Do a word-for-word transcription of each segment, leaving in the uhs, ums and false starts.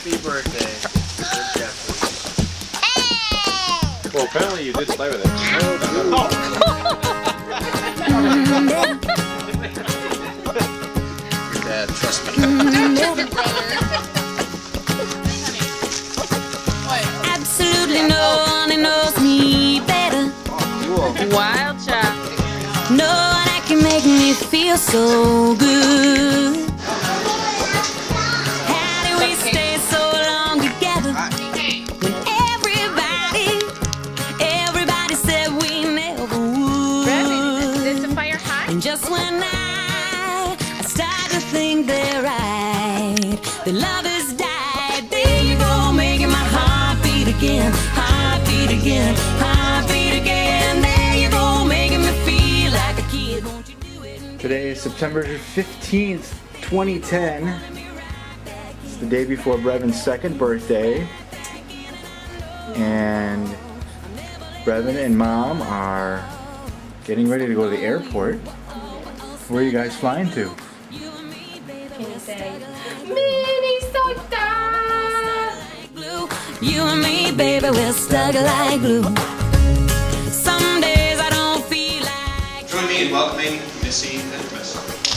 Happy birthday, Jeffrey. Well, apparently you did play with it. Oh. Your dad, trust me. Absolutely no one knows me better. Wild child. No one that can make me feel so good. How do we stay so long together when everybody, everybody said we never would? Brevinn, is the fire hot? And just when I, I start to think they're right, the love has died. There you go, making my heart beat again, heart beat again, heart beat again. There you go, making me feel like a kid. Won't you do it? Today is September fifteenth, twenty ten. It's the day before Brevin's second birthday. And Brevin and Mom are getting ready to go to the airport. Where are you guys flying to? Can you say, Minnesota? You and me, baby, we're stuck like glue. Some days I don't feel like. Join me in welcoming Missy and Missy.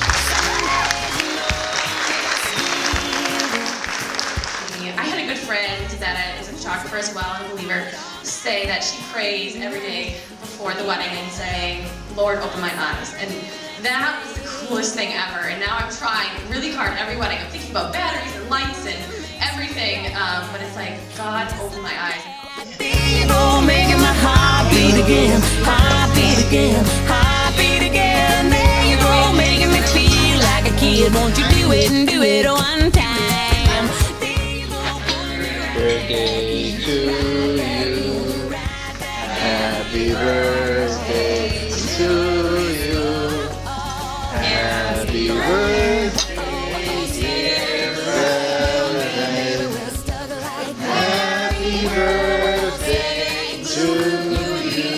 I had a good friend that is a photographer as well, and a believer, say that she prays every day before the wedding and saying, Lord, open my eyes. And that was the coolest thing ever. And now I'm trying really hard every wedding. I'm thinking about batteries and lights and everything, um, but it's like, God, open my eyes. There you go, making my heart beat again, heart beat again, heart beat again. There you go, making me feel like a kid. Won't you do it and do it one time? There you go, Birthday to you. Happy birthday to you. Happy birthday, dear Brevin. Happy birthday to you.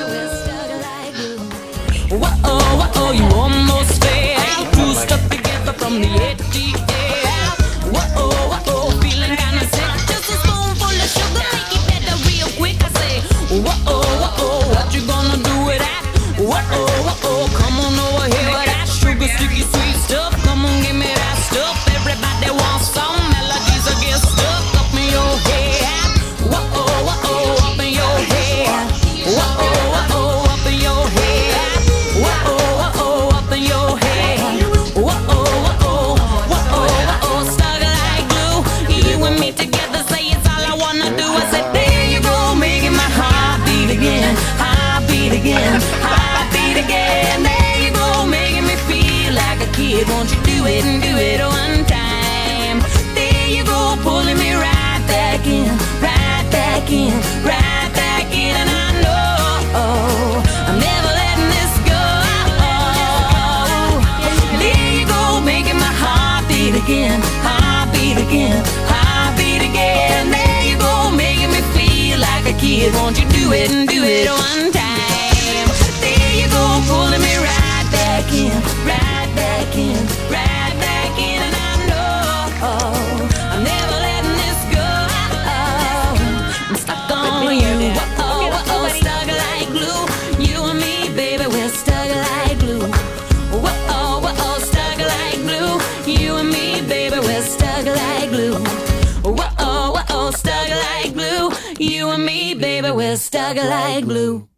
Whoa, whoa, you almost fell. Two stuck together from the A T L. Whoa, whoa, feeling kinda sick. Just a spoonful of sugar, make it better real quick. I say, whoa, whoa, what you gonna do with that? Whoa, whoa, come on over here with that sugar, sticky, sweet stuff. Come on, give me that stuff. Everybody wants some melodies that get stuck up in your head. Whoa, whoa, up in your head. Whoa, whoa, up in your head. Whoa, whoa, up in your head. Whoa, whoa, whoa, stuck like glue. You and me together, say it's all I wanna do. I said, there you go, making my heart beat again, heart beat again, heart beat again. There you go, making me feel like a kid. Won't you do it and do it one time? There you go, pulling me right back in, right back in, right back in. And I know I'm never letting this go. There you go, making my heart beat again, heart beat again, heart beat again. There you go, making me feel like a kid. Won't you do it and do it one time? There you go, pulling me right back in, right back in, right back in. And I know I'm never letting this go. I'm stuck on you, oh, oh, stuck like glue. You and me, baby, we're stuck like glue. Whoa, whoa, stuck like glue. You and me, baby, we're stuck like glue. Whoa, whoa, stuck like glue. You and me, baby, we're stuck like glue.